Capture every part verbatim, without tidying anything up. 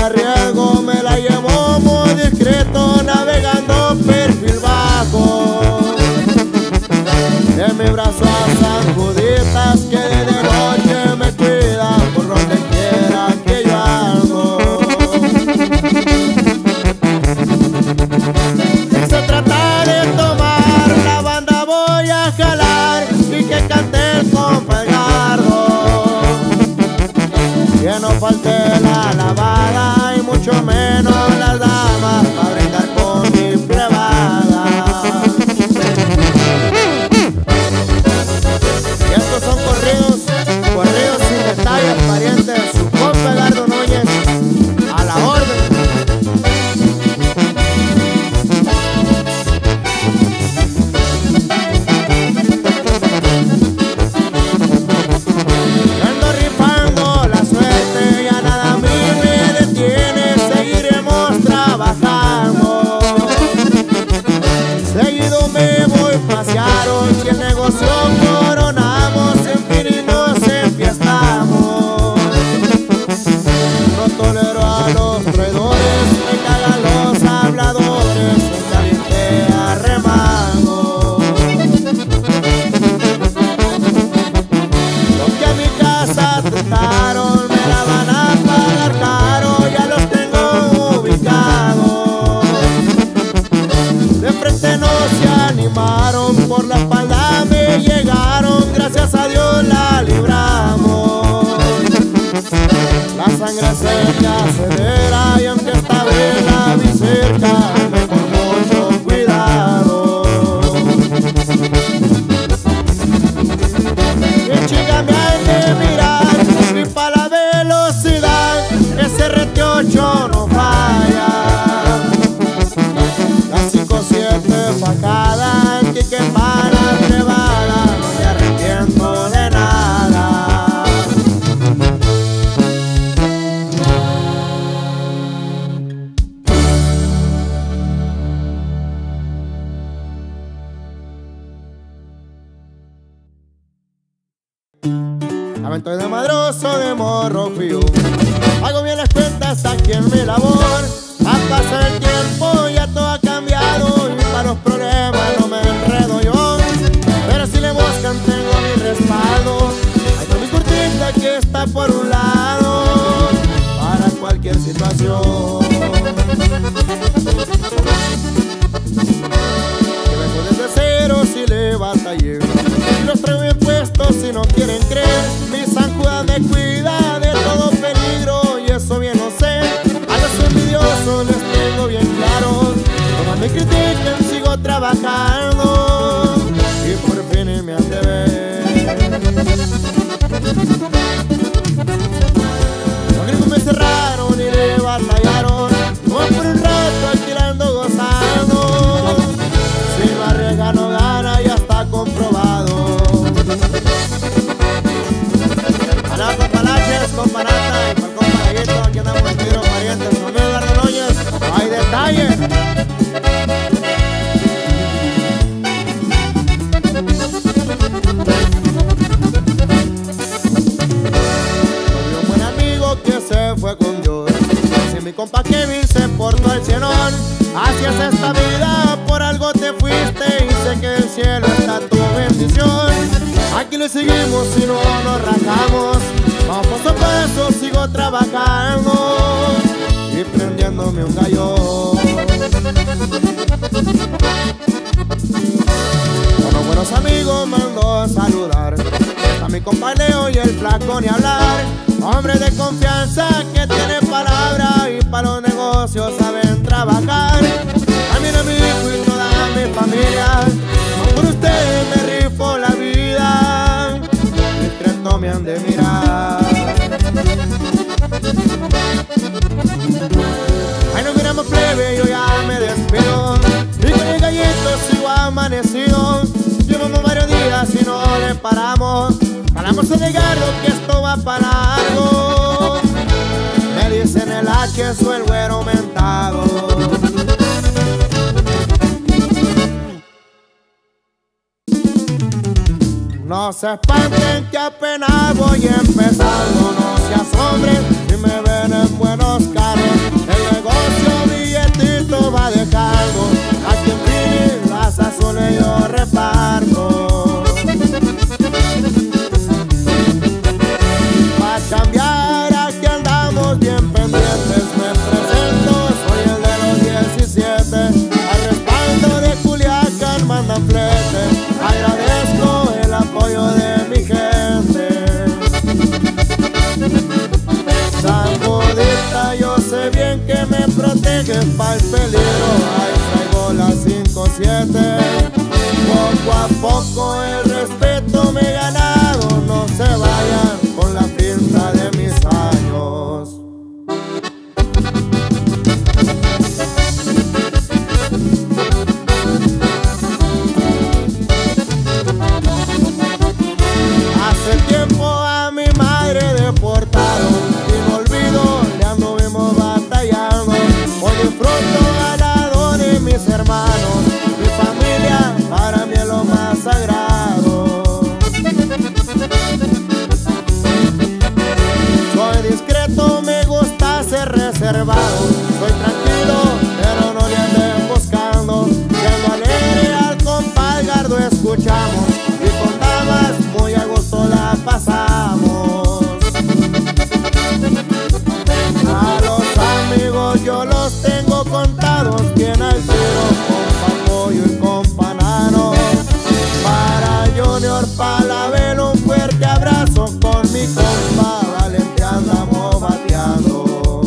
arriesgo, me la llevo muy discreto, navegando perfil bajo. De mi brazo a San Juditas, que de noche me cuida por donde quiera que yo ando. Se trata de tomar, la banda voy a jalar y que cante el compa Edgardo. Que no falte la lavada y mucho menos las damas para brindar con mi privada. Y estos son corridos, corridos sin detalles, parientes de su compa Edgardo Núñez, a la orden. Ando rifando la suerte, ya nada a mí me detiene, seguiremos trabajando. Seguido me voy paseando y el negocio coronamos, en fin y nos enfiestamos. No tolero a los traidores, me cagan los habladores, en caliente arremango. Los que a mi casa trataron me la van a pagar caro, ya los tengo ubicados. De frente no se animaron, por la espalda me llegaron, gracias a Dios la libramos. La sangre se me acelera y aunque esta vez la vi cerca, me con mucho cuidado. Que chica me hay de mirar, y pa' la velocidad, ese R T ocho no falla. La cinco siete facada, que que para prevada, no me arrepiento de nada. Avento de madroso, de morro frío, hago bien las cuentas aquí en mi labor. A pasar el tiempo ya todo ha cambiado y para los problemas no me enredo yo. Pero si le buscan tengo mi respaldo, hay con mi cortita que está por un lado para cualquier situación. Que vengo desde cero si le batallé, y los traigo bien puestos si no quieren creer. Mi San Judas me cuida de todo peligro y eso bien lo sé. A los envidiosos les tengo bien claro, como me critican sigo trabajando y por fin me han de ver. Los gringos me cerraron y le batallaron, como por un rato aquí la ando gozando. Si no arriesga no gana, ya está comprobado. Hola compa Laches, compa Nata y por compa Laguito, aquí andamos en tiro parientes, con Edgardo Núñez, no hay detalle. Tuve un buen amigo que se fue con Dios, si mi compa Kevin se portó al cienón. Así es esta vida, por algo te fuiste y sé que el cielo está tu bendición. Aquí le seguimos y no nos rajamos, vamos paso a paso, sigo trabajando y prendiéndome un gallo. Unos buenos amigos mando a saludar, a mi compa Leo y el flaco ni hablar. Hombre de confianza que tiene palabra y para los negocios saben trabajar. A mi amigo y toda mi familia, por ustedes me rifo la vida, discreto me han de mirar. Ay, no miramos plebe, yo ya me despido, y con el gallito sigo amanecido. Llevamos varios días y no le paramos, jalamos el Edgardo que esto va para largo. Me dicen el H, soy el güero aumentado. No se espanten que apenas voy empezando, no se asombren si me ven en buenos carros. pa'l peligro, ahí traigo la cinco siete. Poco a poco el respeto me he ganado, no se vayan con la pinta de mis años. Hace tiempo a mi madre deportaron, sin olvido le anduvimos batallando. Hoy disfruto al lado de mis hermanos, mi familia para mí es lo más sagrado. Soy discreto, me gusta ser reservado, soy tranquilo, pero no le anden buscando. Siendo alegre al compa Edgardo escuchamos, y con damas muy a gusto la pasamos. A los amigos yo los tengo contados, bien al tiro, compa Pollo y compa Nano. Para Junior Palavelo un fuerte abrazo, con mi compa Valente andamos bateando.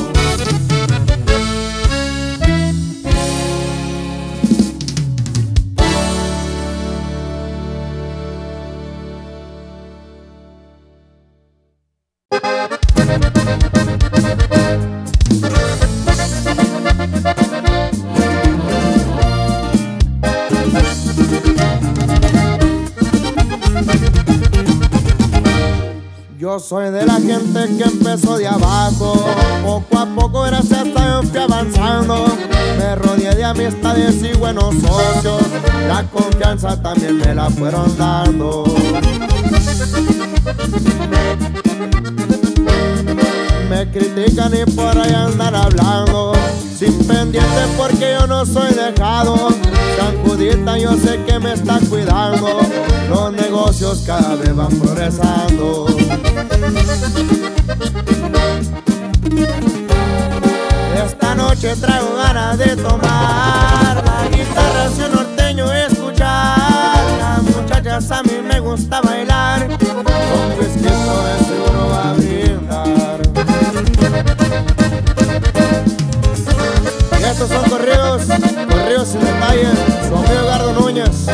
Yo soy de la gente que empezó de abajo, poco a poco gracias a Dios fui avanzando. Me rodeé de amistades y buenos socios, la confianza también me la fueron dando. Me critican y por ahí andan hablando, sin pendiente porque yo no soy dejado. San Judita yo sé que me está cuidando, los negocios cada vez van progresando. Esta noche traigo ganas de tomar la guitarra, si un norteño escuchar. Las muchachas a mí me gusta bailar, con whisky de seguro va a brindar. Y estos son corridos, corridos sin detalle, su amigo Edgardo Núñez.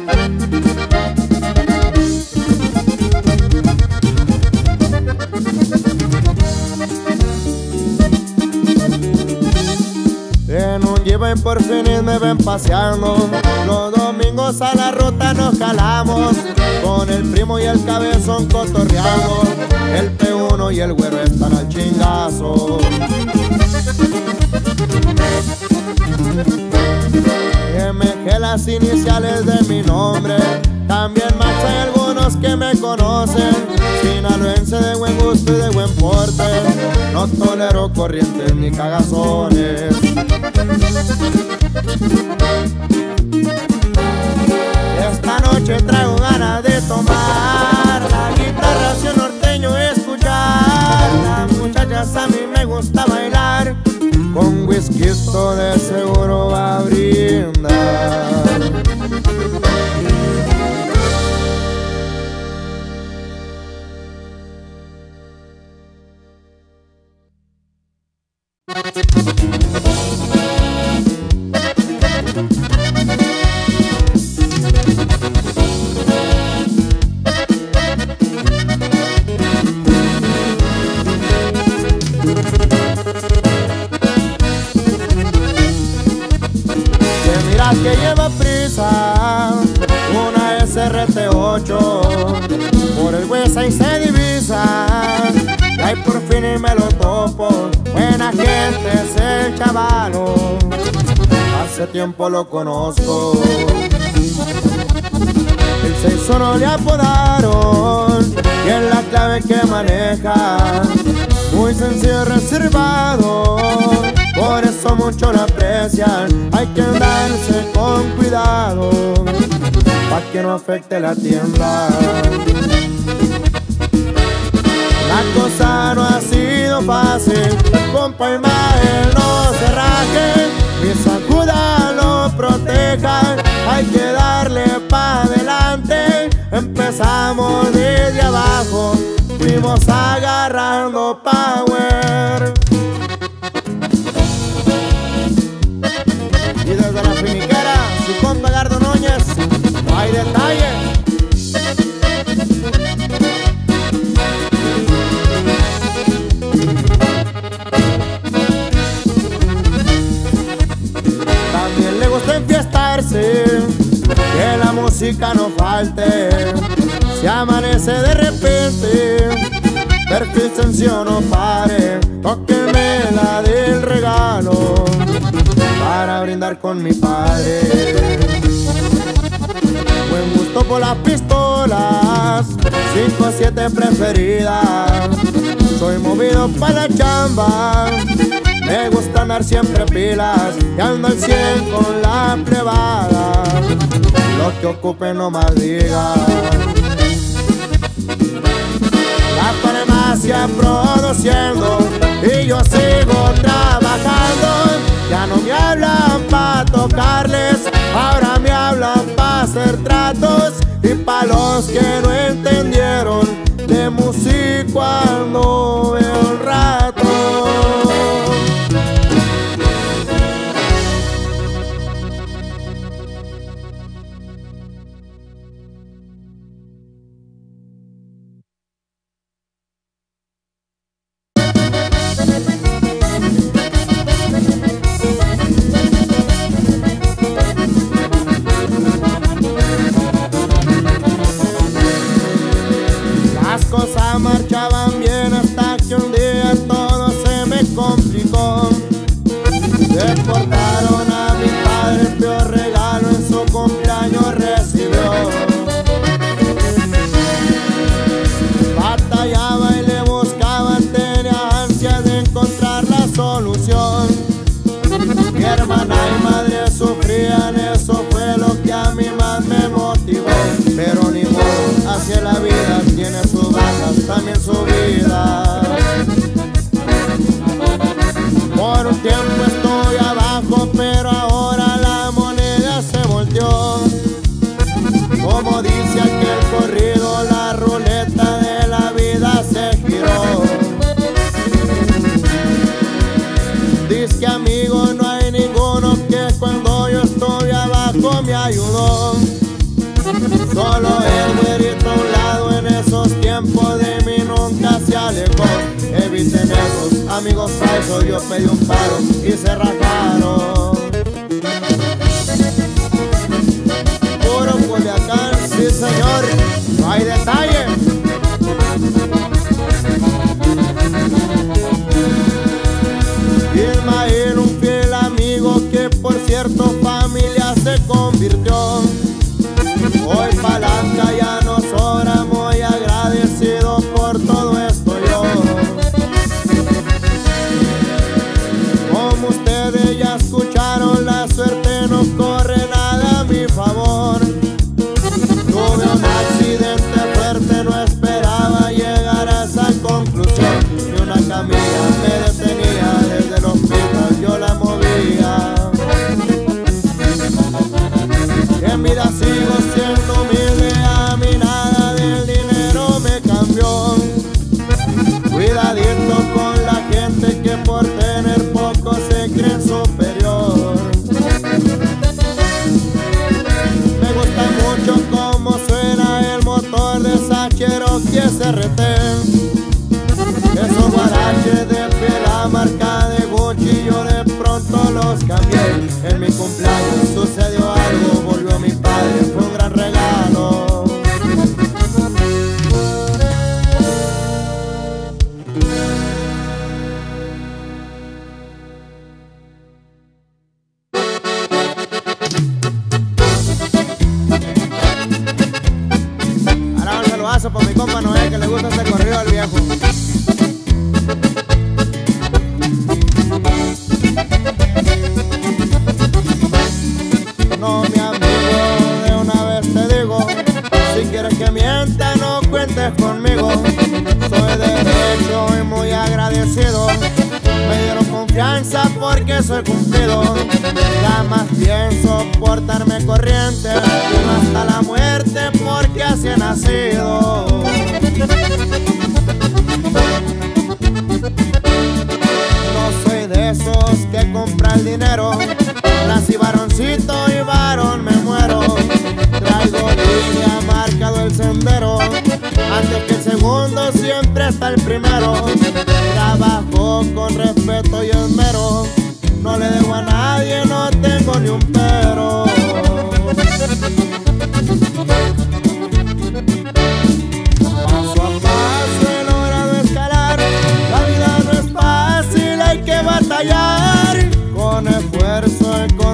En un Jeep por fin me ven paseando, los domingos a la ruta nos calamos, con el primo y el cabezón cotorreando, el P uno y el güero están al chingazo. M G las iniciales de mi nombre, también más hay algunos que me conocen. Sinaloense de buen gusto y de buen porte, no tolero corrientes ni cagazones. Esta noche traigo ganas de tomar la guitarra, si un norteño escuchar. Las muchachas a mí me gusta bailar, con whisky esto de seguro va a brindar. Que lleva prisa una S R T ocho, por el Huesa y se divisa, y ahí por fin y me lo topo. Buena gente es el chavalo, hace tiempo lo conozco. El seis uno le apodaron y es la clave que maneja, muy sencillo y reservado, por eso mucho lo aprecian. Hay que andarse con cuidado, pa' que no afecte la tienda. La cosa no ha sido fácil, compa Imael no se raje, mi sacuda lo proteja. Hay que darle pa' adelante, empezamos desde abajo, fuimos agarrando power. gusta enfiestarse, que la música no falte. Si amanece de repente, perfil sencillo no pare. Tóqueme la del regalo para brindar con mi padre. Buen gusto por las pistolas, cinco a siete preferidas. Soy movido para la chamba, me gusta andar siempre pilas y ando al cien con la privada. Lo que ocupe no más diga. La farmacia produciendo y yo sigo trabajando. Ya no me hablan pa' tocarles, ahora me hablan pa' hacer tratos. Y pa' los que no entendieron de música ando veo el rato. Las cosas marchaban bien hasta que un día todo se me complicó. Deportaron a mi padre, el peor regalo en su cumpleaños recibió. Batallaba y le buscaba, tenía ansias de encontrar la solución. Mi hermana y madre sufrían, eso fue lo que a mí más me motivó. Pero ni modo, así es la vida, tiene sus bajas, también su vida. Por un tiempo estoy abajo, pero ahora la moneda se volteó. Como dice aquel corrido, la ruleta de la vida se giró. Dice que amigo no hay ninguno, que cuando yo estoy abajo me ayudó. Solo el güerito a un lado en esos tiempos de mí nunca se alejó. Eviten esos amigos falsos, yo pedí un paro y se rajaron. Puro Culiacán, sí señor, no hay detalle. Ismael, un fiel amigo que por cierto familia se convirtió. Hoy palanca ya no sobra, muy agradecido por todo esto yo. Como ustedes ya escucharon, la suerte no corre nada a mi favor. Tuve un accidente fuerte, no esperaba llegar a esa conclusión. Ni una camilla me detenía, desde el hospital yo la movía. En vida sigo siendo humilde, a mí nada del dinero me cambió. Cuidadito con la gente que por tener poco se cree superior. Me gusta mucho cómo suena el motor de esa Cherokee S R T. Esos guaraches de piel, la marca de Gucci, yo de pronto los cambié. En mi cumpleaños sucedió algo, volvió mi padre, fue un gran regalo. Ahora un saludazo por mi compa Noé, que le gusta este corrido al viejo. No, mi amigo, de una vez te digo, si quieres que mienta no cuentes conmigo. Soy derecho y muy agradecido, me dieron confianza porque soy cumplido. Jamás pienso portarme corriente, vivo hasta la muerte porque así he nacido. No soy de esos que compra el dinero, nací varoncito y varón me muero. Traigo línea, marcado el sendero, antes que el segundo siempre está el primero. Trabajo con respeto y esmero, no le debo a nadie, no tengo ni un pero.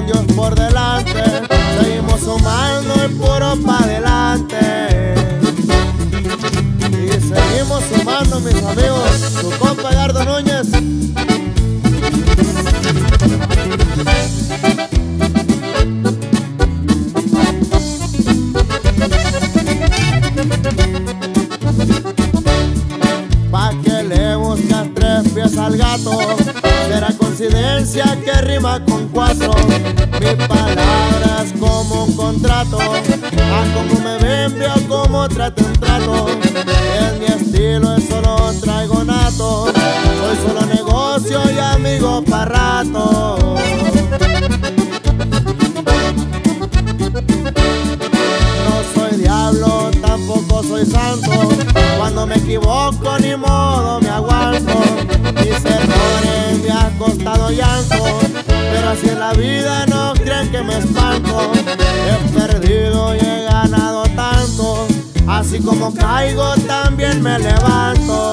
Dios por delante, seguimos sumando y puro pa' adelante. Y seguimos sumando, mis amigos, su compa Edgardo Núñez. Pa' que le buscas tres pies al gato, será coincidencia que rima con cuatro. Mi palabra es como un contrato, a como me ven veo como trato un trato. En mi estilo es solo traigo nato, soy solo negocio y amigo pa' rato. No soy diablo, tampoco soy santo, cuando me equivoco ni modo me aguanto. Mis errores me han costado llanto, pero así en la vida no creen que me espanto. He perdido y he ganado tanto, así como caigo también me levanto.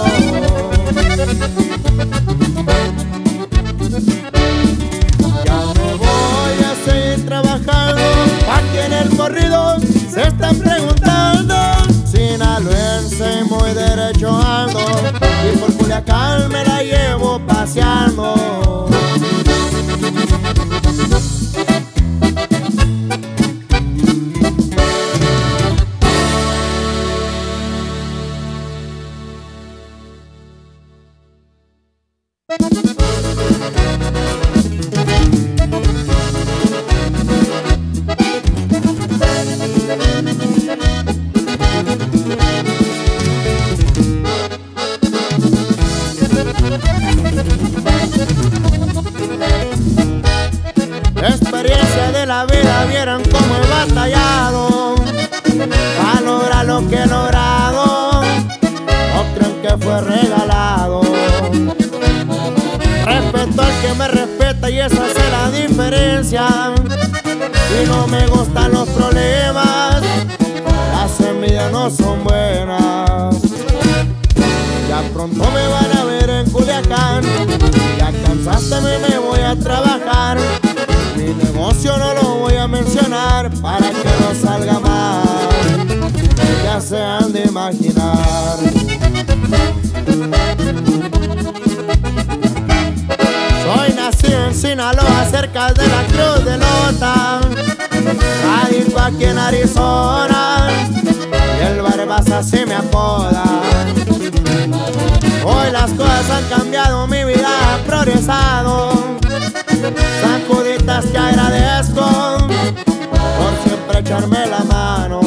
Ya me voy a seguir trabajando, aquí en el corrido se están preguntando. Sinaloense muy derecho ando, y por Culiacán me la llevo paseando. Experiencia de la vida, vieron cómo he batallado para lograr lo que he logrado. No creen que fue regalado. Respeto al que me respeta y esa es la diferencia. Si no me gustan los problemas, las envidias no son buenas. Ya pronto me van a ver en Culiacán, ya cansaste me voy a trabajar. Mi negocio no lo voy a mencionar para que no salga mal, ya se han de imaginar. Soy nacido en Sinaloa, cerca de la Cruz de Lota, radico aquí en Arizona, y el Barbas así me apoda. Hoy las cosas han cambiado, mi vida ha progresado, sacuditas que agradezco por siempre echarme la mano.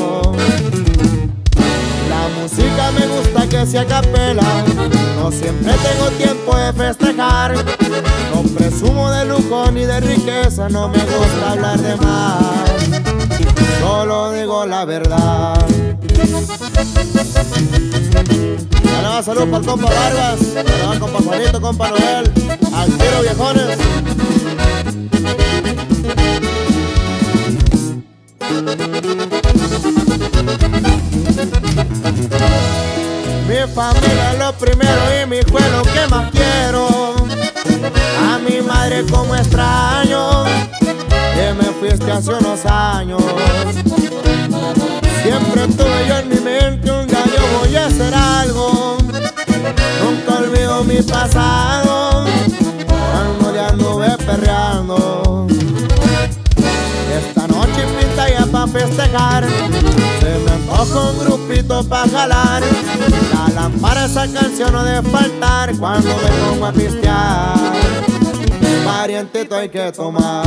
La música me gusta que sea a capela, no siempre tengo tiempo de festejar. No presumo de lujo ni de riqueza, no me gusta hablar de más, solo digo la verdad. Dale más salud para el compa Barbas, dale más compa Juanito, compa Noel, al tiro viejones. Mi familia es lo primero y mi hijo es lo que más quiero. A mi madre como extraño, que me fuiste hace unos años. Siempre tuve yo en mi mente un día yo voy a hacer algo. Nunca olvido mi pasado, cuando ya anduve perreando. Esta noche pinta ya pa' festejar, se me antoja un grupito pa' jalar. La lámpara esa canción no debe faltar cuando me pongo a pistear. Parientito hay que tomar.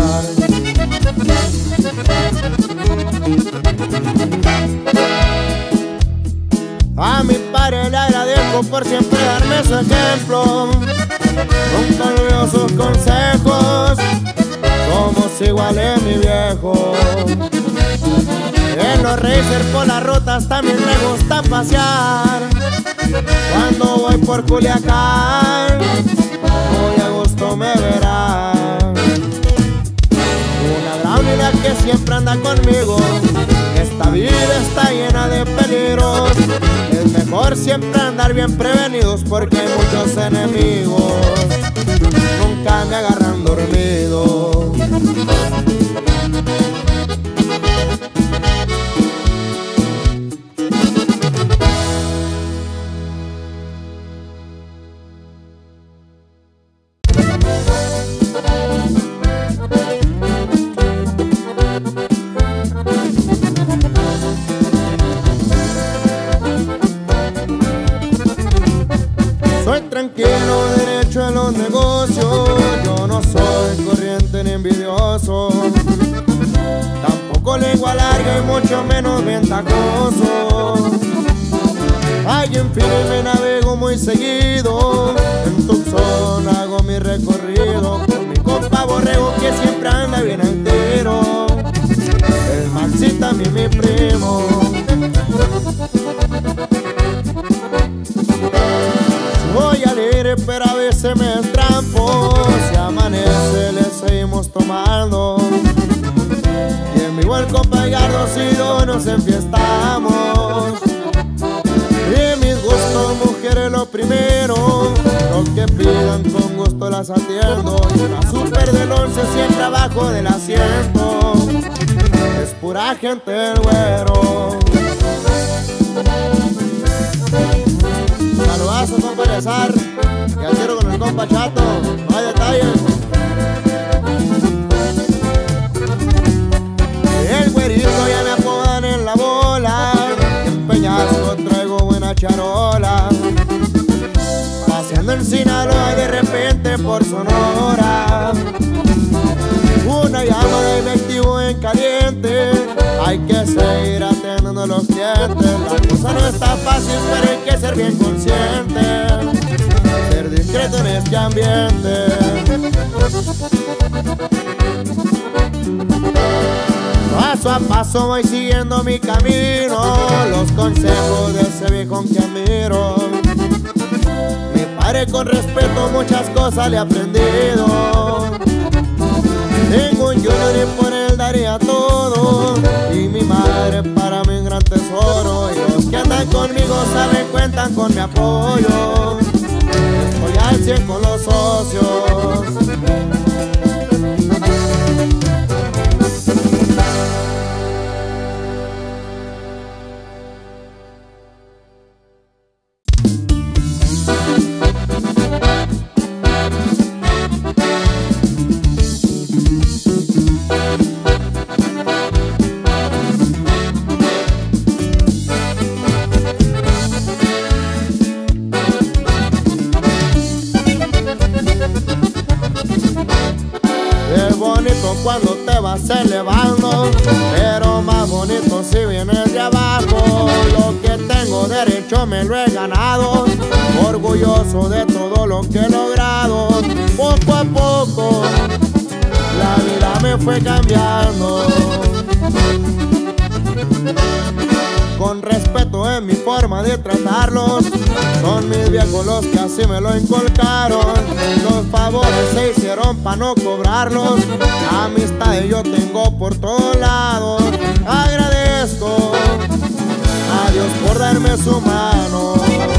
A mi padre le agradezco por siempre darme su ejemplo. Nunca olvido sus consejos, somos iguales mi viejo. En los racers por las rutas también me gusta pasear. Cuando voy por Culiacán, muy a gusto me verán. Una gran unidad que siempre anda conmigo, esta vida está llena de peligros. Es mejor siempre andar bien prevenidos porque hay muchos enemigos, nunca me agarran dormido. mucho menos ventajoso. Ay, en fin, me navego muy seguido. En Tucson hago mi recorrido con mi compa Borrego, que siempre anda bien entero. El Maxi también mi primo. Voy alegre pero a veces me estrampo. Si amanece le seguimos tomando. Y en mi buen compa Gardo Sido nos enfiestamos. Y mis gustos, mujeres lo primero. Lo que pidan con gusto las atiendo. Y una super del once siempre abajo del asiento. Es pura gente del güero. Saludazo, compa Eleazar. Y al tiro con el compa Chato. No hay detalles. El güerito ya me apodan en la bola. En Peñasco traigo buena charola. Paseando en Sinaloa y de repente por Sonora. Una llamada y me activo en caliente. Hay que seguir atendiendo a los clientes. La cosa no está fácil, pero hay que ser bien consciente. Ser discreto en este ambiente. Paso a paso voy siguiendo mi camino. Los consejos de ese viejón que admiro. Mi padre con respeto muchas cosas le he aprendido. Tengo un junior y por él daría todo. Y mi madre para mí un gran tesoro. Y los que andan conmigo saben, cuentan con mi apoyo. Estoy al cien con los socios. Cuando te vas elevando, pero más bonito si vienes de abajo. Lo que tengo derecho me lo he ganado, orgulloso de todo lo que he logrado. Poco a poco la vida me fue cambiando. Con respeto en mi forma de tratarlos. Son mis viejos los que así me lo inculcaron. Los favores se hicieron pa' no cobrarlos. Amistades yo tengo por todos lados. Agradezco a Dios por darme su mano.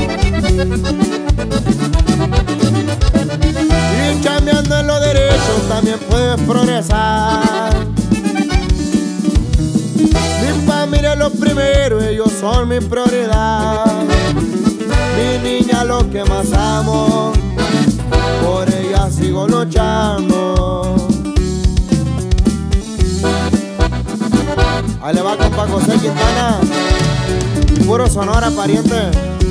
Y cambiando en lo derecho también puedes progresar. Mi familia es lo primero, ellos son mi prioridad. Mi niña lo que más amo, por ella sigo luchando. Ahí le va compa José Quintana, puro Sonora pariente.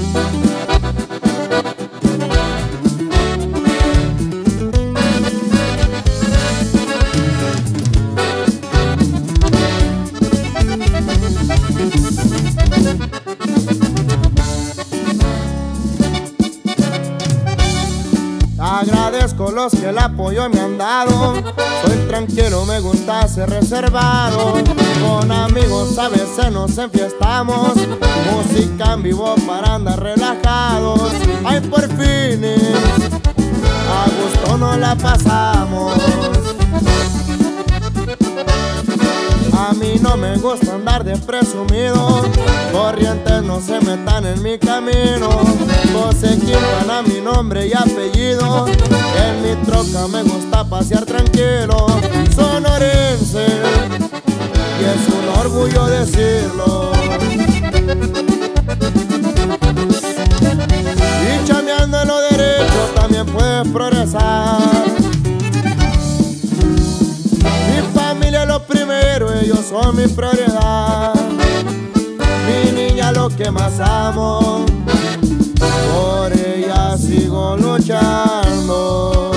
Agradezco los que el apoyo me han dado. Soy tranquilo, me gusta ser reservado. Con amigos a veces nos enfiestamos. Música en vivo para andar relajados. Ay, por fin a gusto nos la pasamos. A mí no me gusta andar de presumido. Corrientes no se metan en mi camino. José Quintana mi nombre y apellido. En mi troca me gusta pasear tranquilo. Sonorense y es un orgullo decirlo. Y chambeando en lo derecho también puedes progresar. Mi familia es lo primero, ellos son mi prioridad. Mi niña lo que más amo, por ella sigo luchando.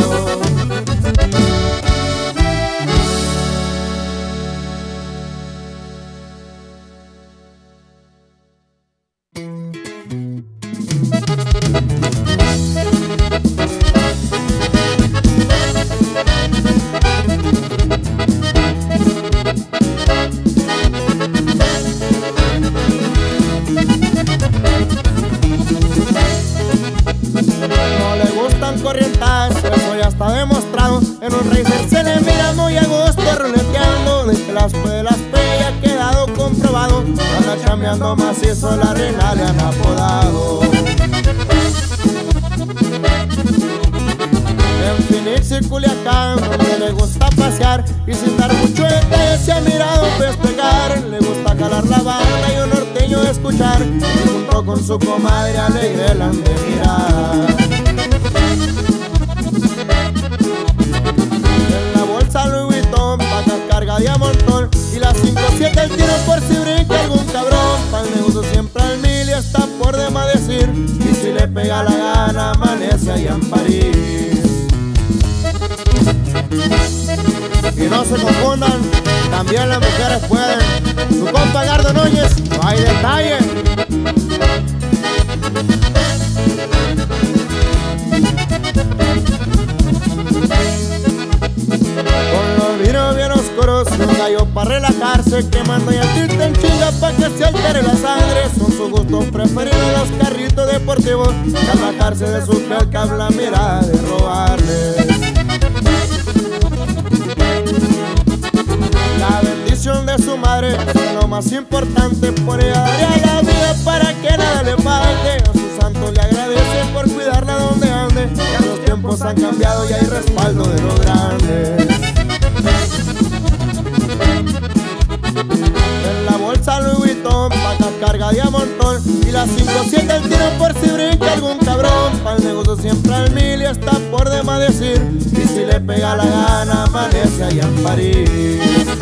las puede las pega, ha quedado comprobado. Anda chambeando macizo, la reina le han apodado. En Phoenix y Culiacán, donde le gusta pasear y sin dar mucho detalle se ha mirado festejar. Le gusta jalar la banda y un norteño escuchar, y junto con su comadre alegre la han de mirar. En la bolsa Louis Vuitton, paca carga de a montón, y las cinco siete el tiro por si brinca algún cabrón. Pa'l negocio siempre al mil y está por demás decir, y si le pega la gana amanece allá en París. Y no se confundan, también las mujeres pueden. Su compa Gardo Núñez, no hay detalle. Con los vinos bien oscuros, un gallo para relajarse, quemando y a tirte en chinga pa' que se altere la sangre. Son sus gustos preferidos los carritos deportivos, y al bajarse de su calca habla mirada de robarles. La bendición de su madre es lo más importante, por ella daría la vida para que nada le falte. A su santo le agradece por cuidarla donde ande, ya los tiempos han cambiado y hay respaldo de los grandes. En la bolsa Louis Vuitton, paca carga de a montón, y las cinco siete el tiro por si brinca algún cabrón. Pa'l negocio siempre al mil y está por demás decir, y si le pega la gana amanece allá en París.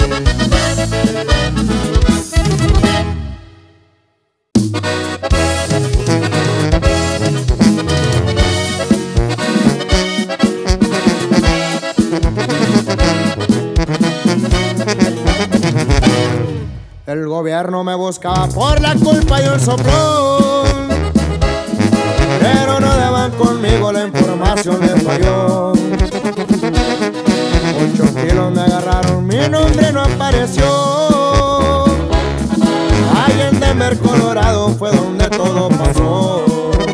El gobierno me buscaba por la culpa de un soplón, pero no daban conmigo, la información les falló. Ocho kilos me agarraron, mi nombre no apareció. Ahí en Denver, Colorado fue donde todo pasó.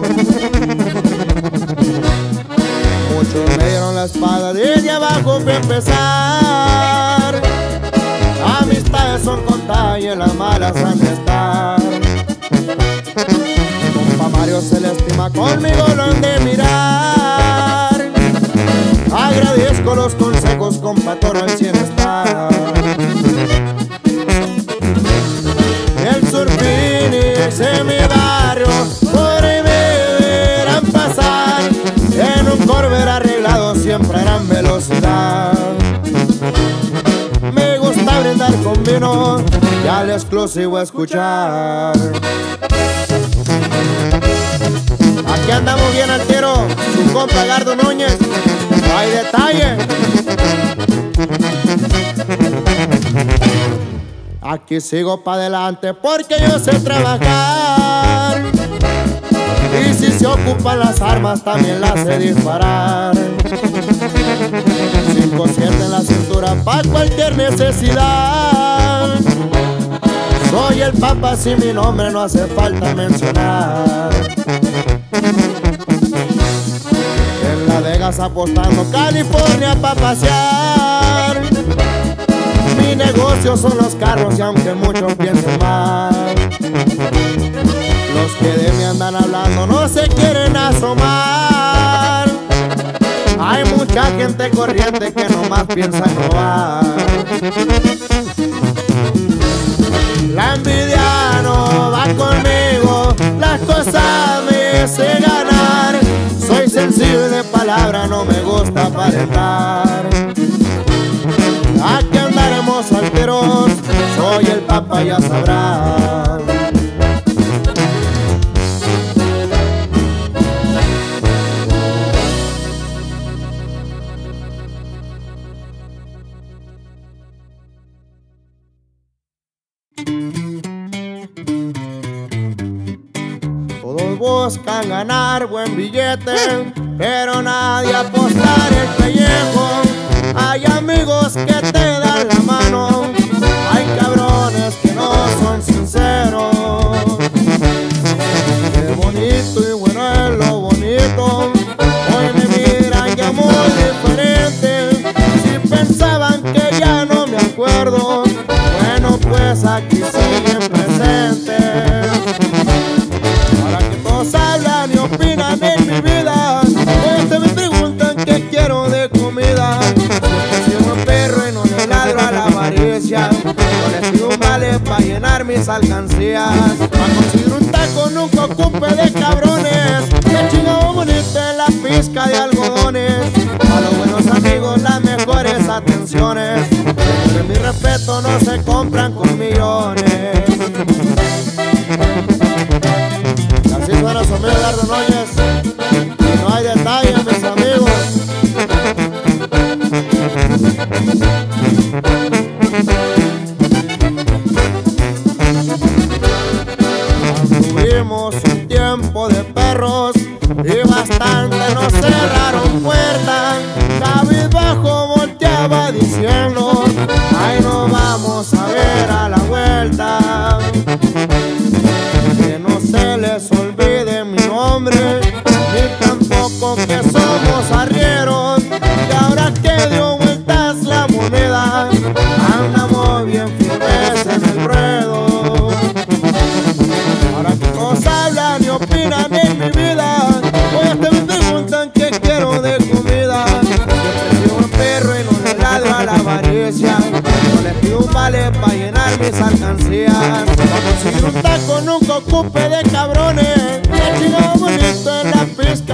Muchos me dieron la espada desde abajo para empezar. Amistades son contadas y en las malas han de estar. Compa Mario se le estima, conmigo lo han de mirar. Agradezco los consejos, compa Toro al cien está. El Surfinix en mi barrio, por ahí me verán pasar. En un Corvair arreglado siempre a gran velocidad. Me gusta brindar con vino y al exclusivo escuchar. Aquí andamos bien al tiro, su compa Gardo Núñez, no hay detalle. Aquí sigo pa' adelante porque yo sé trabajar, y si se ocupan las armas también las sé disparar. Cinco siete en la cintura pa' cualquier necesidad. Soy el Papa, si mi nombre no hace falta mencionar. En La Vegas apostando, California pa' pasear. Mi negocio son los carros y aunque muchos piensen mal, los que de mí andan hablando no se quieren asomar. Hay mucha gente corriente que nomás piensa en robar. La envidia no va conmigo, las cosas me sé ganar. Soy sensible de palabra, no me gusta aparentar. Aquí andaremos solteros, soy el Papa, ya sabrán. Todos buscan ganar buen billete, pero nadie apostar el pellejo. Hay amigos que te dan la mano, hay cabrones que no son sinceros. Qué bonito y bueno es lo bonito, hoy me miran ya muy diferente. Si pensaban que ya no me acuerdo, mis alcancías. Pa' conseguir un taco nunca ocupe de cabrones. Me chingaba bonita la pizca de algodones. A los buenos amigos las mejores atenciones. Pero mi respeto no se compran con millones. Así suena su amigo Eduardo Núñez. Y no hay detalle, mis amigos. Tuvimos un tiempo de perros y bastante nos cerraron puertas. Cabizbajo volteaba diciendo: ay, no vamos a ver a la vuelta. Que no se les olvide mi nombre, ni tampoco que somos arrieros. Y ahora que dio vueltas la moneda, andamos bien firmes en el ruedo. Ahora que todos hablan y opinan en mi vida, hoy hasta me preguntan qué quiero de comida. Siempre soy un perro y no le ladro a la avaricia. No les pido un vale pa' llenar mis alcancías. Pa' conseguir un taco nunca ocupe de cabrones. Me chingaba bonito en la pista